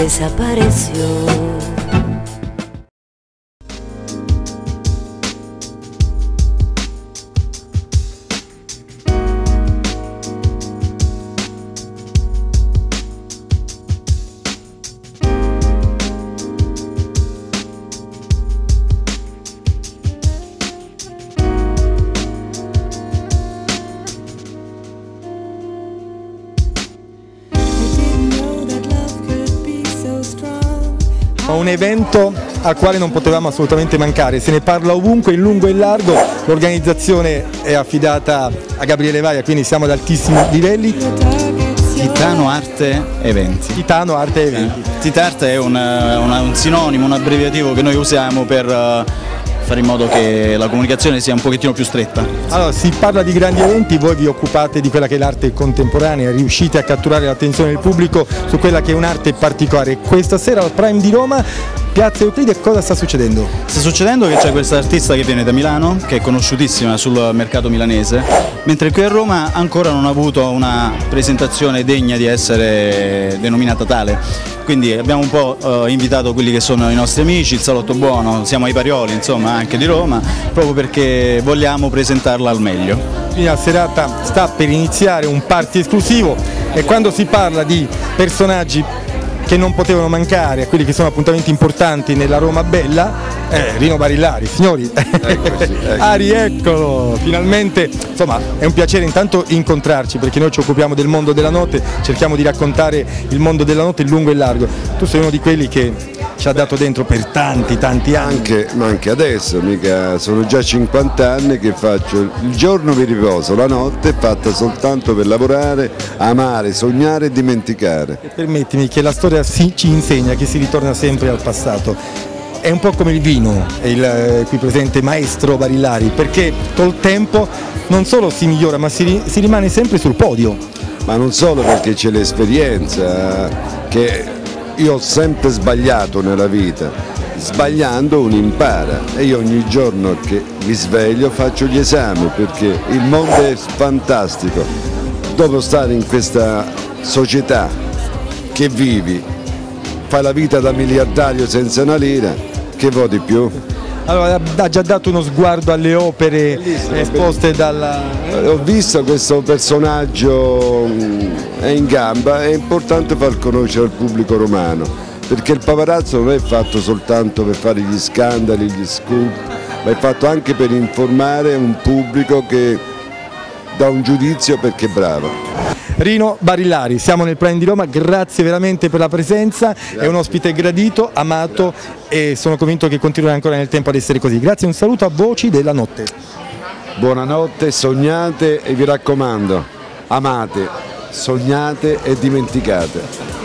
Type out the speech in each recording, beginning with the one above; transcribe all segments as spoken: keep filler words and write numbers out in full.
desapareció. Un evento al quale non potevamo assolutamente mancare, se ne parla ovunque in lungo e in largo, l'organizzazione è affidata a Gabriele Vaia, quindi siamo ad altissimi livelli. Titano Arte Eventi. Titano Arte Eventi. Eh, Titarte è un, una, un sinonimo, un abbreviativo che noi usiamo per uh, fare in modo che la comunicazione sia un pochettino più stretta. Allora, si parla di grandi eventi, voi vi occupate di quella che è l'arte contemporanea, riuscite a catturare l'attenzione del pubblico su quella che è un'arte particolare. Questa sera al Prime di Roma, Piazza Euclide, cosa sta succedendo? Sta succedendo che c'è questa artista che viene da Milano, che è conosciutissima sul mercato milanese, mentre qui a Roma ancora non ha avuto una presentazione degna di essere denominata tale. Quindi abbiamo un po' uh, invitato quelli che sono i nostri amici, il Salotto Buono, siamo ai Parioli, insomma, anche di Roma, proprio perché vogliamo presentarla al meglio. Quindi la serata sta per iniziare, un party esclusivo, e quando si parla di personaggi che non potevano mancare, quelli che sono appuntamenti importanti nella Roma bella, eh, Rino Barillari, signori. Eccoci, ecco. Ari, eccolo, finalmente, insomma è un piacere intanto incontrarci, perché noi ci occupiamo del mondo della notte, cerchiamo di raccontare il mondo della notte in lungo e largo. Tu sei uno di quelli che ci ha dato dentro per tanti tanti anni. Anche, ma anche adesso, mica sono già cinquanta anni che faccio, il giorno mi riposo, la notte è fatta soltanto per lavorare, amare, sognare e dimenticare. E permettimi che la storia si, ci insegna che si ritorna sempre al passato. È un po' come il vino, è il eh, qui presente maestro Barillari, perché col tempo non solo si migliora, ma si, si rimane sempre sul podio. Ma non solo, perché c'è l'esperienza, che io ho sempre sbagliato nella vita, sbagliando uno impara, e io ogni giorno che mi sveglio faccio gli esami, perché il mondo è fantastico. Dopo stare in questa società che vivi, fai la vita da miliardario senza una lira, che vuoi di più? Allora, ha già dato uno sguardo alle opere esposte dalla... Ho visto questo personaggio è in gamba, è importante far conoscere al pubblico romano, perché il paparazzo non è fatto soltanto per fare gli scandali, gli scoop, ma è fatto anche per informare un pubblico che dà un giudizio perché è bravo. Rino Barillari, siamo nel Prime di Roma, grazie veramente per la presenza, grazie. È un ospite gradito, amato, grazie. E sono convinto che continuerà ancora nel tempo ad essere così. Grazie, un saluto a Voci della Notte. Buonanotte, sognate e vi raccomando, amate, sognate e dimenticate.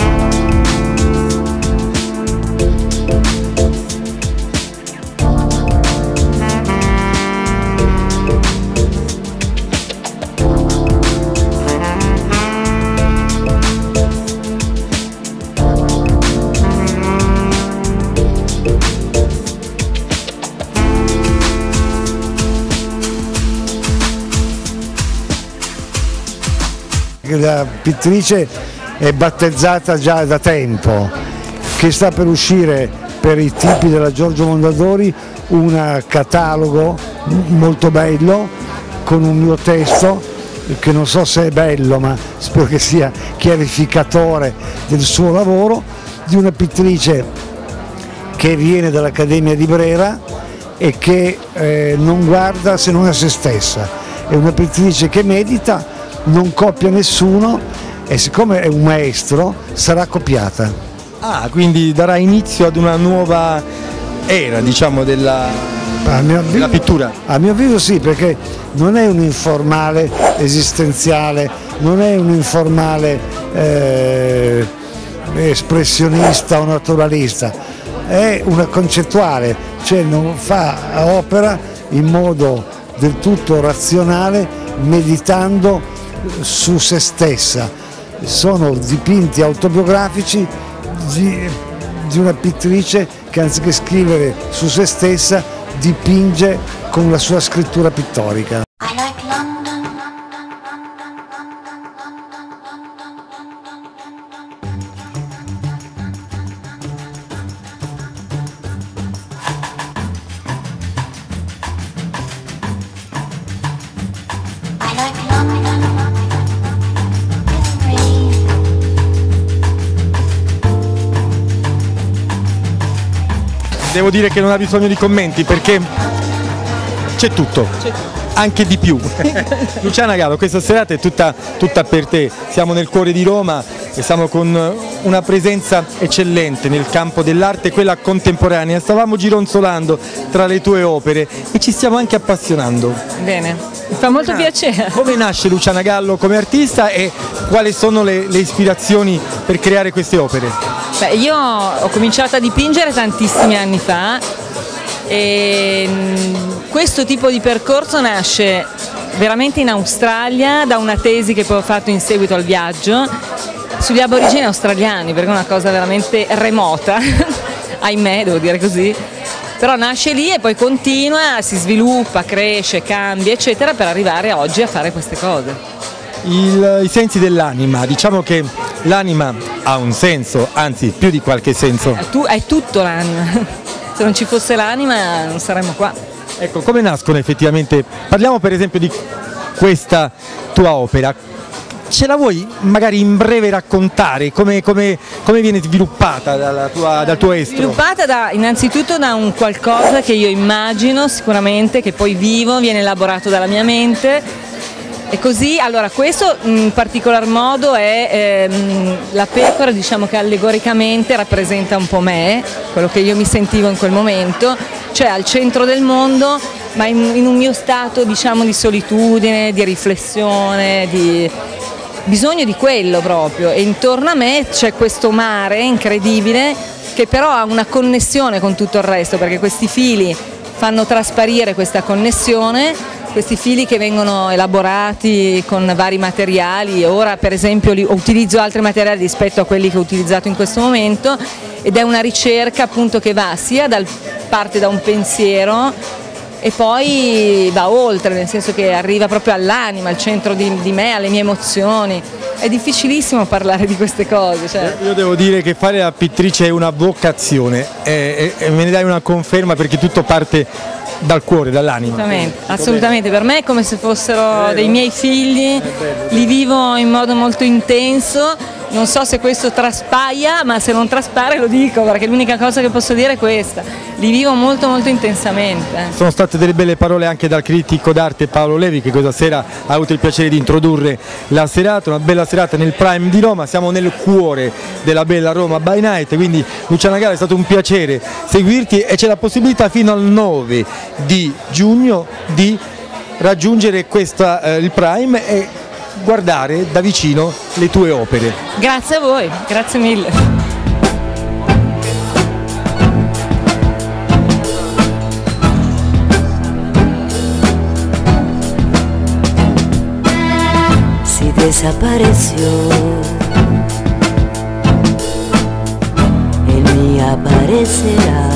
La pittrice è battezzata già da tempo, che sta per uscire per i tipi della Giorgio Mondadori un catalogo molto bello con un mio testo che non so se è bello, ma spero che sia chiarificatore del suo lavoro, di una pittrice che viene dall'Accademia di Brera e che eh, non guarda se non a se stessa, è una pittrice che medita, non copia nessuno, e siccome è un maestro sarà copiata. Ah, quindi darà inizio ad una nuova era, diciamo, della, avviso, della pittura? A mio avviso sì, perché non è un informale esistenziale, non è un informale eh, espressionista o naturalista, è una concettuale, cioè non fa opera in modo del tutto razionale, meditando su se stessa. Sono dipinti autobiografici di, di una pittrice che anziché scrivere su se stessa dipinge con la sua scrittura pittorica. devo dire che non ha bisogno di commenti perché c'è tutto, anche di più. Luciana Gallo, questa serata è tutta, tutta per te, siamo nel cuore di Roma e siamo con una presenza eccellente nel campo dell'arte, quella contemporanea. Stavamo gironzolando tra le tue opere e ci stiamo anche appassionando. Bene, mi fa molto piacere. Come nasce Luciana Gallo come artista e quali sono le, le ispirazioni per creare queste opere? Beh, io ho cominciato a dipingere tantissimi anni fa e questo tipo di percorso nasce veramente in Australia da una tesi che poi ho fatto in seguito al viaggio sugli aborigeni australiani, perché è una cosa veramente remota, ahimè, devo dire così, però nasce lì e poi continua, si sviluppa, cresce, cambia, eccetera, per arrivare oggi a fare queste cose. Il, I sensi dell'anima, diciamo che l'anima ha un senso, anzi più di qualche senso. È, tu, è tutto l'anima, se non ci fosse l'anima non saremmo qua. Ecco, come nascono effettivamente? Parliamo per esempio di questa tua opera. Ce la vuoi magari in breve raccontare? Come, come, come viene sviluppata dalla tua, dal tuo estro? Sviluppata da, innanzitutto da un qualcosa che io immagino sicuramente, che poi vivo, viene elaborato dalla mia mente. E così, allora questo in particolar modo è ehm, la pecora, diciamo che allegoricamente rappresenta un po' me, quello che io mi sentivo in quel momento, cioè al centro del mondo, ma in, in un mio stato, diciamo, di solitudine, di riflessione, di bisogno di quello proprio, e intorno a me c'è questo mare incredibile che però ha una connessione con tutto il resto, perché questi fili fanno trasparire questa connessione, questi fili che vengono elaborati con vari materiali. Ora per esempio li, utilizzo altri materiali rispetto a quelli che ho utilizzato in questo momento, ed è una ricerca appunto che va sia dal, parte da un pensiero e poi va oltre, nel senso che arriva proprio all'anima, al centro di, di me, alle mie emozioni. È difficilissimo parlare di queste cose. Cioè. Io devo dire che fare la pittrice è una vocazione e, e, e me ne dai una conferma perché tutto parte dal cuore, dall'anima. Assolutamente, assolutamente, per me è come se fossero dei miei figli, li vivo in modo molto intenso, non so se questo traspaia, ma se non traspare lo dico, perché l'unica cosa che posso dire è questa, li vivo molto molto intensamente. Sono state delle belle parole anche dal critico d'arte Paolo Levi, che questa sera ha avuto il piacere di introdurre la serata, una bella serata nel Prime di Roma, siamo nel cuore della bella Roma by Night, quindi Luciana Gallo è stato un piacere seguirti e c'è la possibilità fino al nove di giugno di raggiungere questa, eh, il Prime e guardare da vicino le tue opere. Grazie a voi, grazie mille. Si desapareció, él me aparecerá.